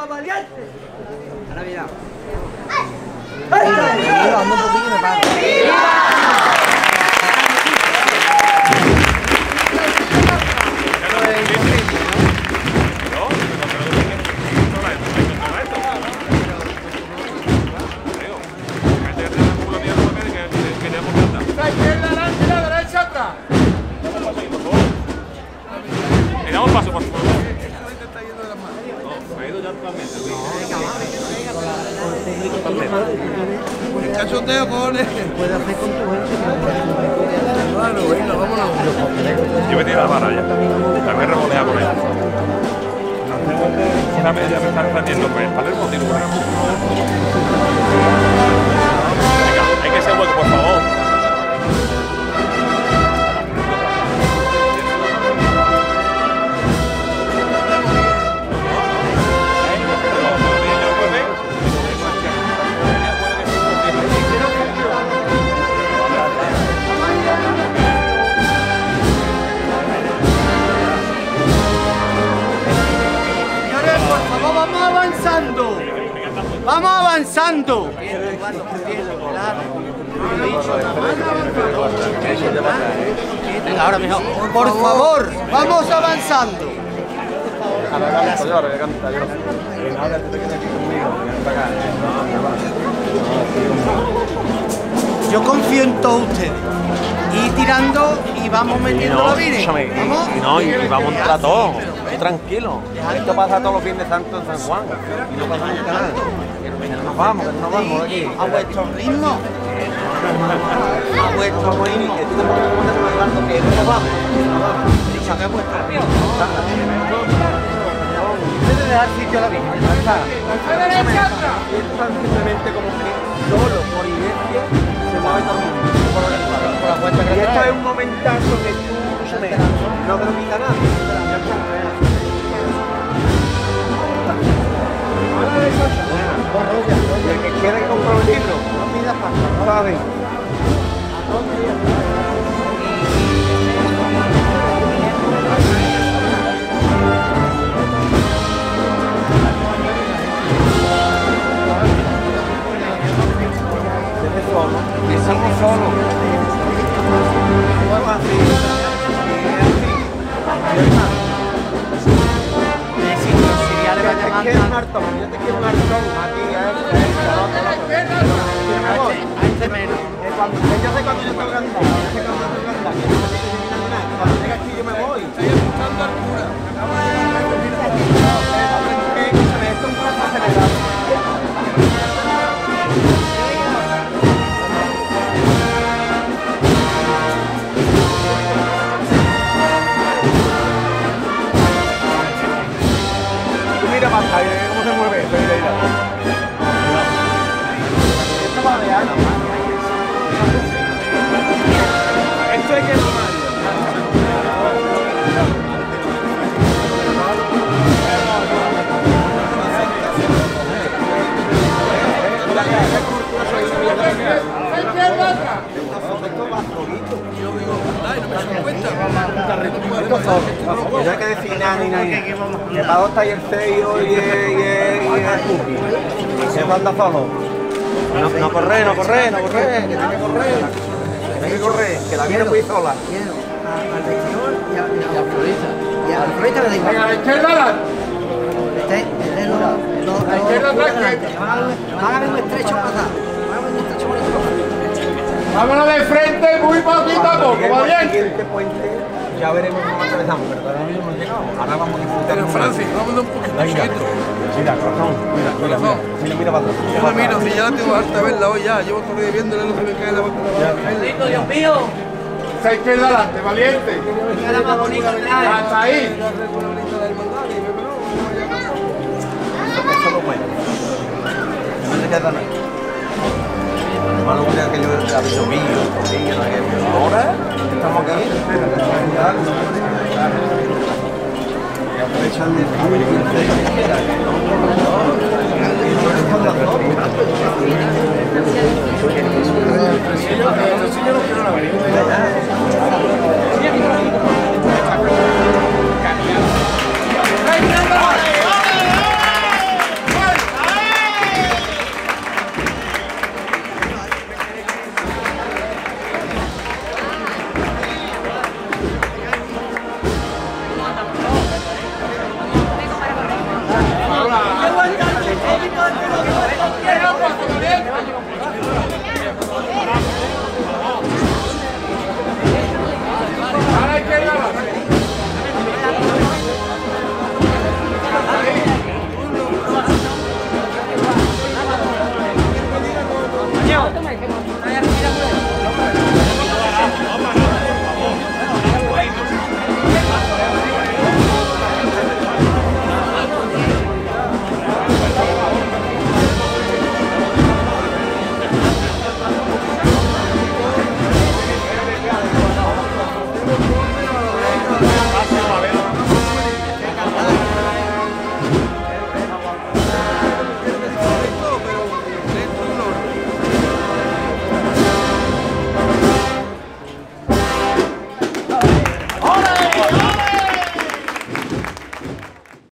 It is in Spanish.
¡Viva Valiente! A Navidad. Ando un poquillo y me paro. Damos paso, por favor. El cachondeo, cojones. Puedes hacer con tu gente. Claro, venga, vámonos. Yo me tiro la vara ya. También revolea por ahí. Una media me están saliendo, pues Palermo tiene una. Venga, hay que ser hueco, por favor. ¡Vamos avanzando! ¡Vamos avanzando! Venga, ahora mejor. Por favor, vamos avanzando. Yo confío en todos ustedes. Y tirando y vamos metiendo la vida. ¿Vamos? Y vamos a entrar todos. Tranquilo. Esto pasa todos los fines de Santo en San Juan. Y no pasa nunca nada. Que no nos vamos de aquí. A vuestro ritmo. A vuestro ritmo. Que no nos vamos. Dicho que es vuestro ritmo. Debe dejar sitio a la vida. Esto es simplemente como que solo por inercia se mueve todo el mundo. Por la puerta que y esto es un momentazo que tú no te lo quita nadie. El que quiera comprar un libro, no pidas pasta, no va a ver. Estamos solos. Yo te quiero un hartón, a ti, a este menos. Yo sé cuando yo estoy grande, cuando llega aquí yo me voy. Estoy escuchando al cura. Escúchame, esto es un plazo acelerado. Mira más ahí, cómo se mueve esto, mira. Esto va de ano. Esto hay que tomarlo. No hay que decir nada ni nada. Que para dos está ahí el sello y el cookie. Que falta solo. No corre, que tiene que correr. Que la viene muy sola. Quiero al vestidor y a Florita. Y a Florita le digo. Venga, a la izquierda. A la izquierda atrás. Hágame un estrecho pasado. Vámonos de frente, muy poquito a poco, ¿va bien? Este puente ya veremos cómo atravesamos, pero todavía no hemos llegado. Ahora vamos a disfrutar. Pero Francis, vamos un poquito chiquito. Mira, corazón, mira para atrás. Yo la miro, si ya la tengo harta de verla hoy ya. Llevo todo el día viéndola lo que me cae la boca. Dios mío. Esa izquierda adelante, valiente. La más bonita de la Hasta ahí. Eso es lo bueno. No se queda nada. Malo creo que yo la pillo, ahora estamos aquí. Y aprovechan de